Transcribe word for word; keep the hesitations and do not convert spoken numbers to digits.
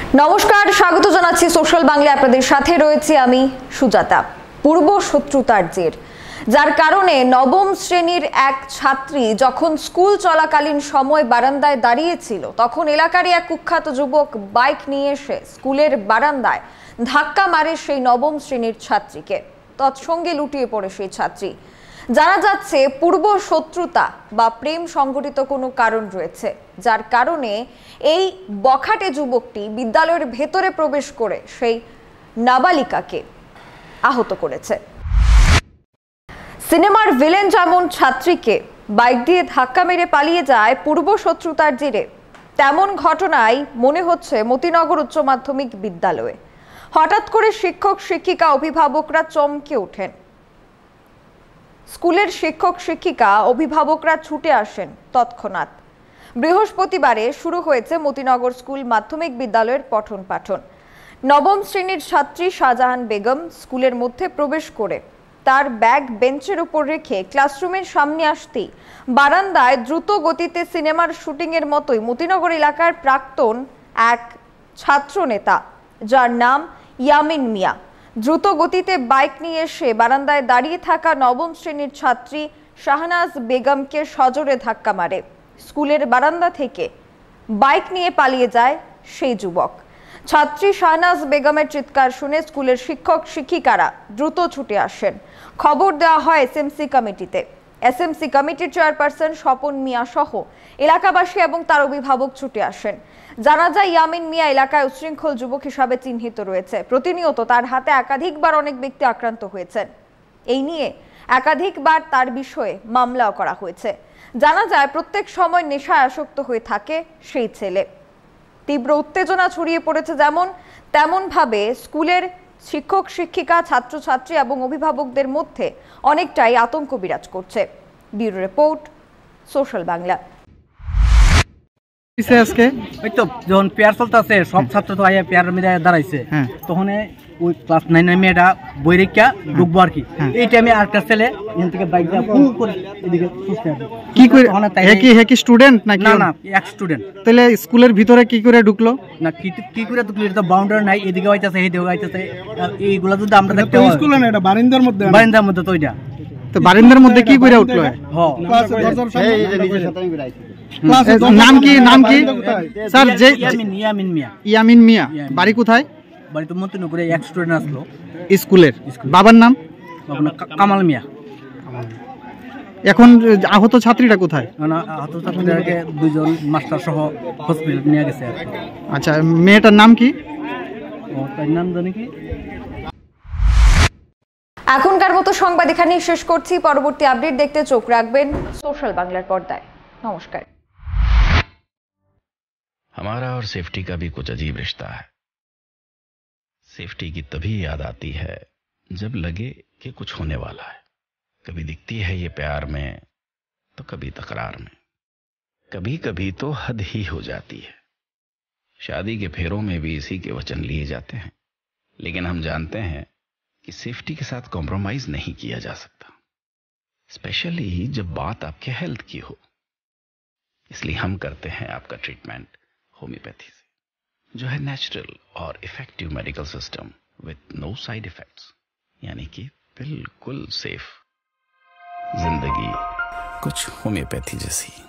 নমস্কার, স্বাগত জানাচ্ছি সোশ্যাল বাংলা। আপনাদের সাথে রয়েছি আমি সুজাতা। পূর্ব শত্রুতার জের, যার কারণে নবম শ্রেণীর এক ছাত্রী যখন স্কুল চলাকালীন সময় বারান্দায় দাঁড়িয়েছিল, তখন এলাকারই এক কুখ্যাত যুবক বাইক নিয়ে এসে স্কুলের বারান্দায় ধাক্কা মারে সেই নবম শ্রেণীর ছাত্রীকে। তৎসঙ্গে লুটিয়ে পড়ে সেই ছাত্রী। জানা যাচ্ছে পূর্ব শত্রুতা বা প্রেম সংঘটিত কোনো কারণ রয়েছে, যার কারণে এই বখাটে যুবকটি বিদ্যালয়ের ভেতরে প্রবেশ করে সেই নাবালিকাকে আহত করেছে। সিনেমার ভিলেন যেমন ছাত্রীকে বাইক দিয়ে ধাক্কা মেরে পালিয়ে যায় পূর্ব শত্রুতার জেরে, তেমন ঘটনাই মনে হচ্ছে মতিনগর উচ্চ মাধ্যমিক বিদ্যালয়ে। হঠাৎ করে শিক্ষক শিক্ষিকা অভিভাবকরা চমকে ওঠেন। স্কুলের শিক্ষক শিক্ষিকা অভিভাবকরা ছুটে আসেন তৎক্ষণাৎ। বৃহস্পতিবারে শুরু হয়েছে মতিনগর স্কুল মাধ্যমিক বিদ্যালয়ের পঠন পাঠন। নবম শ্রেণীর ছাত্রী শাহজাহান বেগম স্কুলের মধ্যে প্রবেশ করে তার ব্যাগ বেঞ্চের উপর রেখে ক্লাসরুমের সামনে আসতেই বারান্দায় দ্রুত গতিতে সিনেমার শুটিংয়ের মতোই মতিনগর এলাকার প্রাক্তন এক ছাত্র নেতা, যার নাম ইয়ামিন মিয়া, দ্রুত গতিতে বাইক নিয়ে এসে বারান্দায় দাঁড়িয়ে থাকা নবম শ্রেণীর ছাত্রী শাহনাজ বেগমকে সজোরে ধাক্কা মারে। স্কুলের বারান্দা থেকে বাইক নিয়ে পালিয়ে যায় সেই যুবক। ছাত্রী শাহনাজ বেগমের চিৎকার শুনে স্কুলের শিক্ষক শিক্ষিকারা দ্রুত ছুটে আসেন। খবর দেওয়া হয় এসএমসি কমিটিতে। এসএমসি কমিটির চেয়ারপারসন স্বপন মিয়া সহ এলাকাবাসী এবং তার অভিভাবক ছুটে আসেন। জানা যায় ইয়ামিন মিয়া এলাকায় উচ্ছৃঙ্খল যুবক হিসাবে চিহ্নিত রয়েছে। প্রতিনিয়ত তার হাতে একাধিকবার অনেক ব্যক্তি আক্রান্ত হয়েছেন। এই নিয়ে একাধিকবার তার বিষয়ে মামলাও করা হয়েছে। জানা যায় প্রত্যেক সময় নেশায় আসক্ত হয়ে থাকে সেই ছেলে। তীব্র উত্তেজনা ছড়িয়ে পড়েছে যেমন তেমন ভাবে স্কুলের শিক্ষক শিক্ষিকা, ছাত্রছাত্রী এবং অভিভাবকদের মধ্যে অনেকটাই আতঙ্ক বিরাজ করছে। Bureau report, social Bangla. আজকে ওই তো যখন পেয়ার চলতেছে, সব ছাত্র তো আইয়া পেয়ার মিলে দাঁড়াইছে, তখন ওই ক্লাস নাইনের মেয়েটা বই রেখা ঢুকবো আর কি। এই টাইমে আরেকটা ছেলে এখান থেকে বাইক দিয়ে পুরো করে এদিকে ছুটতে আসে। কি করে হে কি হে কি স্টুডেন্ট নাকি? না না, এক স্টুডেন্ট। তাহলে স্কুলের ভিতরে কি করে ঢুকলো? না কি কি করে ঢুকলো, এটা তো বাউন্ডারি নাই, এদিকে হইতাছে এদিকে হইতাছে। আর এইগুলা যদি আমরা দেখতে পাই স্কুলে না, এটা বারান্দার মধ্যে, বারান্দার মধ্যে তো ওইটা। তো বারান্দার মধ্যে কি করে উঠলো? হ্যাঁ, এই যে নিজের সাথে বেরাইছে। নাম কি নাম কি স্যার? যে ইয়ামিন মিয়া। ইয়ামিন মিয়া বাড়ি কোথায়? বাড়ি তো মতিনগরে। এক স্টুডেন্ট আসলো স্কুলের। বাবার নাম কামাল মিয়া। এখন আহত ছাত্রীটা কোথায়? না, আহত ছাত্রীটাকে দুইজন মাস্টার সহ হসপিটাল নিয়ে গেছে। আচ্ছা, মেয়েটার নাম কি? ও তার নাম জানি কি। এখনকার মতো সংবাদ এখানেই শেষ করছি। পরবর্তী আপডেট দেখতে চোখ রাখবেন সোশ্যাল বাংলার পর্দায়। नमस्कार। हमारा और सेफ्टी का भी कुछ अजीब रिश्ता है। सेफ्टी की तभी याद आती है जब लगे कि कुछ होने वाला है। कभी दिखती है ये प्यार में, तो कभी तकरार में, कभी कभी तो हद ही हो जाती है। शादी के फेरों में भी इसी के वचन लिए जाते हैं, लेकिन हम जानते हैं कि सेफ्टी के साथ कॉम्प्रोमाइज नहीं किया जा सकता, स्पेशली जब बात आपके हेल्थ की हो। इसलिए हम करते हैं आपका ट्रीटमेंट होम्योपैथी से, जो है नेचुरल और effective medical system with no side effects, यानी कि बिल्कुल सेफ जिंदगी कुछ होम्योपैथी जैसी।